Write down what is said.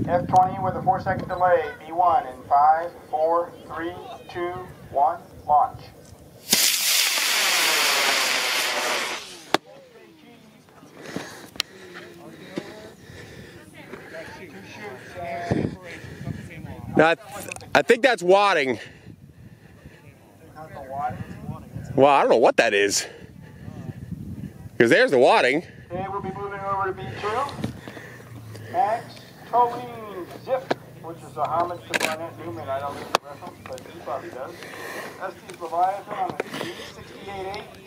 F-20 with a 4-second delay. B1 in 5, 4, 3, 2, 1, launch. Now, I think that's wadding. Well, I don't know what that is. Because there's the wadding. Okay, we'll be moving over to B2. Max Tolene Zip, which is a homage to Barnett Newman. I don't know the reference, but he probably does. Estes Leviathan on the 68.8.